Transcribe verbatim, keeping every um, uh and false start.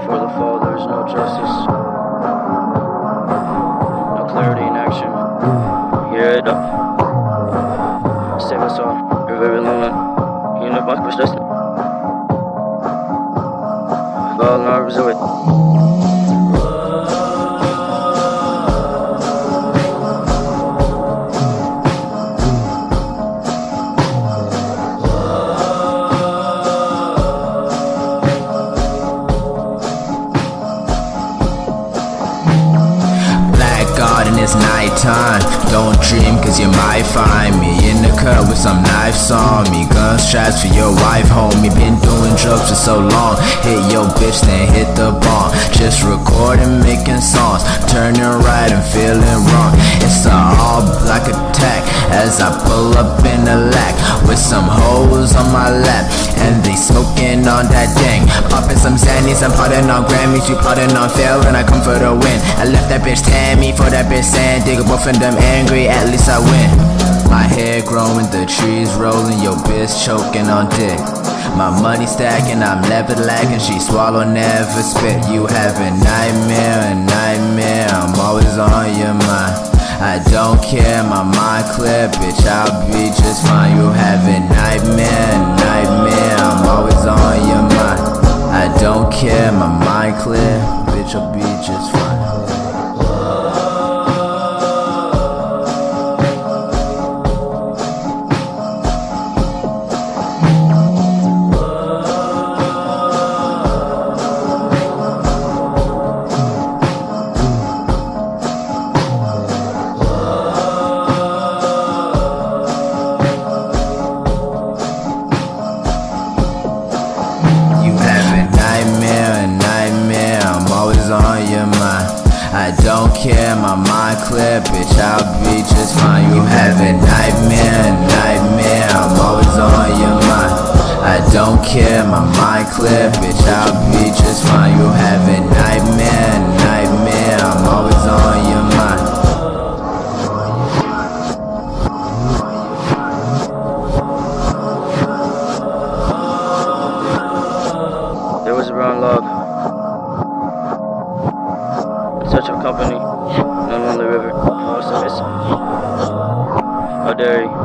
Before the fall, there is no justice, no clarity in action. Hear it up. Save us all. You're very lonely. You know what was just. Fall nerves of it. It's nighttime, don't dream cause you might find me in the cut with some knives on me. Gun straps for your wife, homie. Been doing drugs for so long. Hit your bitch, then hit the bomb. Just recording, making songs, turning right and feeling wrong. It's a all black attack as I pull up in the lack with some hoes on my lap, and they smoking on that dang. Popping some Xannies, I'm potting on Grammys. You potting on fail, and I come for the win. I left that bitch Tammy for that bitch Sand Digger, both of them angry, at least I win. My hair growing, the trees rolling, your bitch choking on dick. My money stacking, I'm never lacking, she swallow, never spit. You have a nightmare, a nightmare, I'm always on your mind. I don't care, my mind clear, bitch, I'll be just fine. You have a nightmare, a nightmare, I'm always on your mind. I don't care, my mind clear, bitch, I'll be just fine. I don't care, my mind clear, bitch, I'll be just fine. You have a nightmare, a nightmare, I'm always on your mind. I don't care, my mind clear, bitch, I'll be just fine. You have a nightmare, a nightmare, I'm always on your mind. There was a brown log. Such a company, no lonely river, oh, so missing. How dare you?